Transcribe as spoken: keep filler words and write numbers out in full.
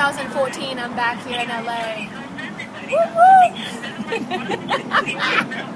thousand fourteen, I'm back here in L A. Woo woo!